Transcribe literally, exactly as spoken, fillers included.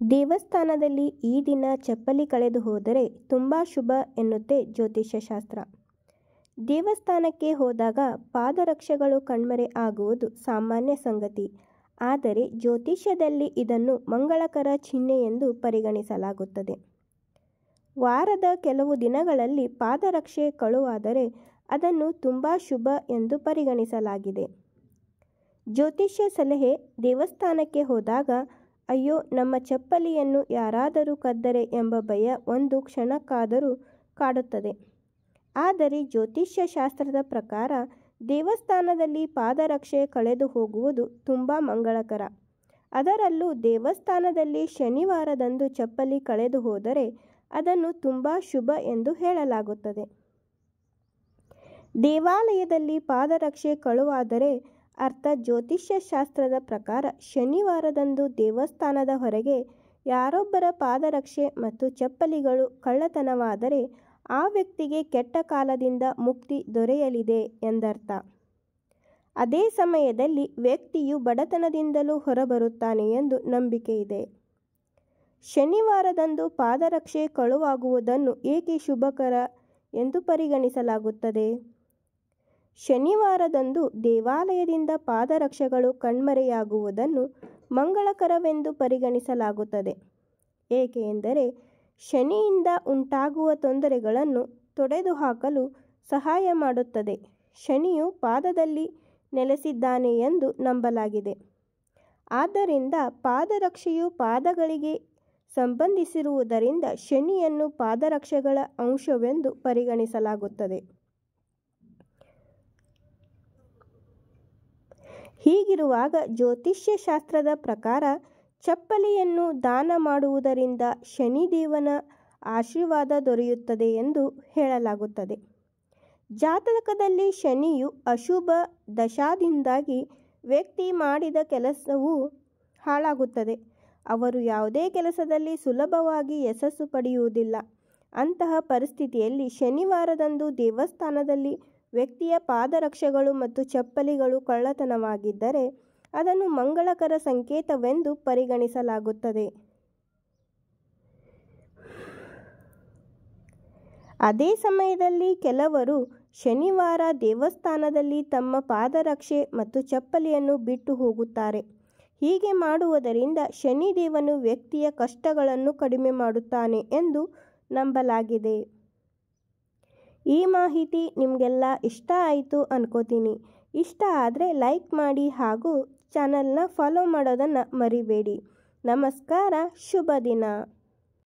ದೇವಸ್ಥಾನದಲ್ಲಿ ಈ ದಿನ ಚಪ್ಪಲಿ ಕಳೆದು ಹೋದರೆ ತುಂಬ ಶುಭ ಎನ್ನುತ್ತೆ ಜ್ಯೋತಿಷ್ಯ ಶಾಸ್ತ್ರ. ದೇವಸ್ಥಾನಕ್ಕೆ ಹೋದಾಗ ಪಾದರಕ್ಷೆಗಳು ಕಣ್ಮರೆ ಆಗುವುದು ಸಾಮಾನ್ಯ ಸಂಗತಿ. ಆದರೆ ಜ್ಯೋತಿಷ್ಯದಲ್ಲಿ ಇದನ್ನು ಮಂಗಳಕರ ಚಿಹ್ನೆ ಎಂದು ಪರಿಗಣಿಸಲಾಗುತ್ತದೆ. ವಾರದ ಕೆಲವು ದಿನಗಳಲ್ಲಿ ಪಾದರಕ್ಷೆ ಕಳುವಾದರೆ ಅದನ್ನು ತುಂಬ ಶುಭ ಎಂದು ಪರಿಗಣಿಸಲಾಗಿದೆ. ಜ್ಯೋತಿಷ್ಯ ಸಲಹೆ: ದೇವಸ್ಥಾನಕ್ಕೆ ಹೋದಾಗ ಅಯ್ಯೋ ನಮ್ಮ ಚಪ್ಪಲಿಯನ್ನು ಯಾರಾದರೂ ಕದ್ದರೆ ಎಂಬ ಭಯ ಒಂದು ಕ್ಷಣಕ್ಕಾದರೂ ಕಾಡುತ್ತದೆ. ಆದರೆ ಜ್ಯೋತಿಷ್ಯ ಶಾಸ್ತ್ರದ ಪ್ರಕಾರ ದೇವಸ್ಥಾನದಲ್ಲಿ ಪಾದರಕ್ಷೆ ಕಳೆದು ಹೋಗುವುದು ತುಂಬ ಮಂಗಳಕರ. ಅದರಲ್ಲೂ ದೇವಸ್ಥಾನದಲ್ಲಿ ಶನಿವಾರದಂದು ಚಪ್ಪಲಿ ಕಳೆದು ಹೋದರೆ ಅದನ್ನು ತುಂಬ ಶುಭ ಎಂದು ಹೇಳಲಾಗುತ್ತದೆ. ದೇವಾಲಯದಲ್ಲಿ ಪಾದರಕ್ಷೆ ಕಳುವಾದರೆ ಅರ್ಥ ಜ್ಯೋತಿಷ್ಯ ಶಾಸ್ತ್ರದ ಪ್ರಕಾರ ಶನಿವಾರದಂದು ದೇವಸ್ಥಾನದ ಹೊರಗೆ ಯಾರೊಬ್ಬರ ಪಾದರಕ್ಷೆ ಮತ್ತು ಚಪ್ಪಲಿಗಳು ಕಳ್ಳತನವಾದರೆ ಆ ವ್ಯಕ್ತಿಗೆ ಕೆಟ್ಟ ಕಾಲದಿಂದ ಮುಕ್ತಿ ದೊರೆಯಲಿದೆ ಎಂದರ್ಥ. ಅದೇ ಸಮಯದಲ್ಲಿ ವ್ಯಕ್ತಿಯು ಬಡತನದಿಂದಲೂ ಹೊರಬರುತ್ತಾನೆ ಎಂದು ನಂಬಿಕೆ ಇದೆ. ಶನಿವಾರದಂದು ಪಾದರಕ್ಷೆ ಕಳುವಾಗುವುದನ್ನು ಏಕೆ ಶುಭಕರ ಎಂದು ಪರಿಗಣಿಸಲಾಗುತ್ತದೆ? ಶನಿವಾರದಂದು ದೇವಾಲಯದಿಂದ ಪಾದರಕ್ಷೆಗಳು ಕಣ್ಮರೆಯಾಗುವುದನ್ನು ಮಂಗಳಕರವೆಂದು ಪರಿಗಣಿಸಲಾಗುತ್ತದೆ. ಏಕೆ ಎಂದರೆ ಶನಿಯಿಂದ ಉಂಟಾಗುವ ತೊಂದರೆಗಳನ್ನು ತೊಡೆದುಹಾಕಲು ಸಹಾಯ ಮಾಡುತ್ತದೆ. ಶನಿಯು ಪಾದದಲ್ಲಿ ನೆಲೆಸಿದ್ದಾನೆ ಎಂದು ನಂಬಲಾಗಿದೆ. ಆದ್ದರಿಂದ ಪಾದರಕ್ಷೆಯು ಪಾದಗಳಿಗೆ ಸಂಬಂಧಿಸಿರುವುದರಿಂದ ಶನಿಯನ್ನು ಪಾದರಕ್ಷೆಗಳ ಅಂಶವೆಂದು ಪರಿಗಣಿಸಲಾಗುತ್ತದೆ. ಹೀಗಿರುವಾಗ ಜ್ಯೋತಿಷ್ಯ ಶಾಸ್ತ್ರದ ಪ್ರಕಾರ ಚಪ್ಪಲಿಯನ್ನು ದಾನ ಮಾಡುವುದರಿಂದ ಶನಿದೇವನ ಆಶೀರ್ವಾದ ದೊರೆಯುತ್ತದೆ ಎಂದು ಹೇಳಲಾಗುತ್ತದೆ. ಜಾತಕದಲ್ಲಿ ಶನಿಯು ಅಶುಭ ದಶಾದಿಂದಾಗಿ ವ್ಯಕ್ತಿ ಮಾಡಿದ ಕೆಲಸವು ಹಾಳಾಗುತ್ತದೆ. ಅವರು ಯಾವುದೇ ಕೆಲಸದಲ್ಲಿ ಸುಲಭವಾಗಿ ಯಶಸ್ಸು ಪಡೆಯುವುದಿಲ್ಲ. ಅಂತಹ ಪರಿಸ್ಥಿತಿಯಲ್ಲಿ ಶನಿವಾರದಂದು ದೇವಸ್ಥಾನದಲ್ಲಿ ವ್ಯಕ್ತಿಯ ಪಾದರಕ್ಷೆಗಳು ಮತ್ತು ಚಪ್ಪಲಿಗಳು ಕಳ್ಳತನವಾಗಿದ್ದರೆ ಅದನ್ನು ಮಂಗಳಕರ ಸಂಕೇತವೆಂದು ಪರಿಗಣಿಸಲಾಗುತ್ತದೆ. ಅದೇ ಸಮಯದಲ್ಲಿ ಕೆಲವರು ಶನಿವಾರ ದೇವಸ್ಥಾನದಲ್ಲಿ ತಮ್ಮ ಪಾದರಕ್ಷೆ ಮತ್ತು ಚಪ್ಪಲಿಯನ್ನು ಬಿಟ್ಟು ಹೋಗುತ್ತಾರೆ. ಹೀಗೆ ಮಾಡುವುದರಿಂದ ಶನಿದೇವನು ವ್ಯಕ್ತಿಯ ಕಷ್ಟಗಳನ್ನು ಕಡಿಮೆ ಮಾಡುತ್ತಾನೆ ಎಂದು ನಂಬಲಾಗಿದೆ. ಈ ಮಾಹಿತಿ ನಿಮಗೆಲ್ಲ ಇಷ್ಟ ಆಯಿತು ಅನ್ಕೋತೀನಿ. ಇಷ್ಟ ಆದರೆ ಲೈಕ್ ಮಾಡಿ ಹಾಗೂ ಚಾನಲ್ನ ಫಾಲೋ ಮಾಡೋದನ್ನು ಮರಿಬೇಡಿ. ನಮಸ್ಕಾರ, ಶುಭ ದಿನ.